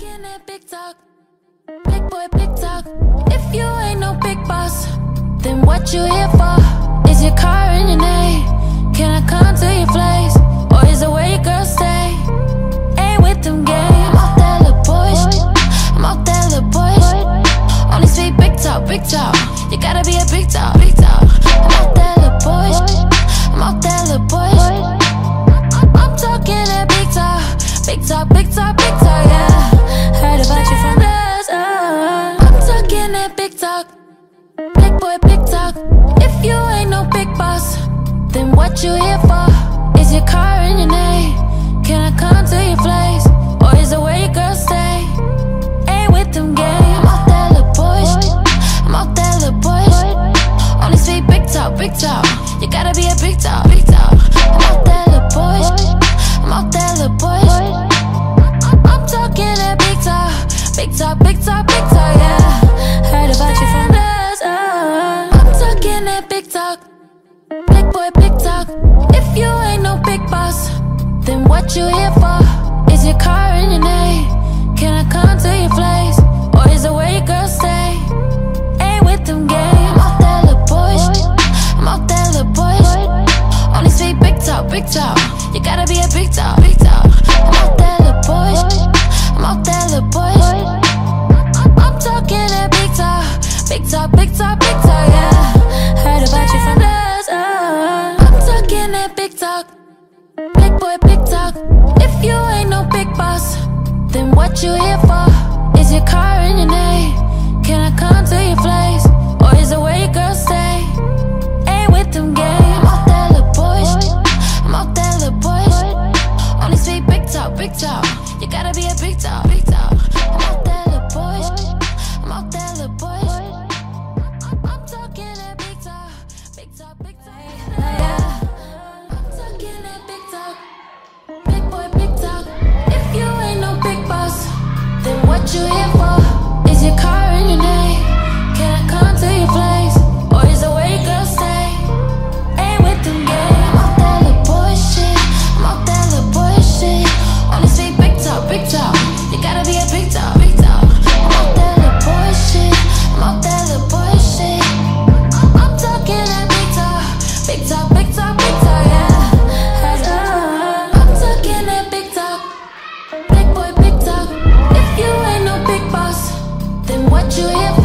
talking that big talk, big boy, big talk. If you ain't no big boss, then what you here for? Is your car in your name? Can I come to your place? Or is it where your girl stay? Ain't with them games. I'm off that little boy shit. I'm off that little boy shit. Only speak big talk, big talk. You gotta be a big talk, big talk. I'm off that little boy shit. I'm off that little boy shit. I'm talking that big talk, big talk, big talk, big talk, yeah. Heard about you from us. I'm talking that big talk, big boy, big talk. If you ain't no big boss, then what you here for? Is your car in your name? Can I come to your place? Or is it where your girl stay? Ain't with them games. I'm off that little boy shit. I'm off that little boy shit. Only speak big talk, big talk. You gotta be a big talk, big talk. I'm off that little boy shit. I'm off that little boy shit. I'm talking that big talk, big talk, big talk, big talk, yeah. Heard about you from us. I'm talking that big talk, big boy, big talk. If you ain't no big boss, then what you here for? Is your car in your name? Can I come to your place? Or is it where your girl stay? Ain't with them games. I'm off that little boy shit. I'm off that little boy shit. Only speak big talk, big talk. You gotta be a big talk, big talk. I'm off that little boy shit. I'm off that little boy shit. I'm talking that big talk, big talk, big talk, big talk, yeah. Heard about you from us. I'm talking that big talk, big boy, big talk. If you ain't no big boss, then what you here for? Is your car in your name? Can I come to your place? Or is it where your girl stay? Ain't with them games. I'm off that little boy shit. I'm off that little boy shit. Only speak big talk, big talk. You gotta be a big talk, big talk. I'm off that little boy shit. I'm off that little boy shit. I'm talking that big talk, big talk, big talk, yeah. I'm talking that big talk, big boy, big talk. If you ain't no big boss, then what you here for? Is your car in your name? Can I come to your place? Or is it where your girl stay? Ain't with them games. I'm off that little boy shit. I'm off that little boy shit. Only speak big talk, big talk. You gotta be a big talk, big talk. I'm off that little boy shit. I'm off that little boy shit. I'm talking that big talk, big talk, big talk, big talk, yeah. I'm talking that big talk, big boy, big talk. If you ain't no big boss, then what you here for?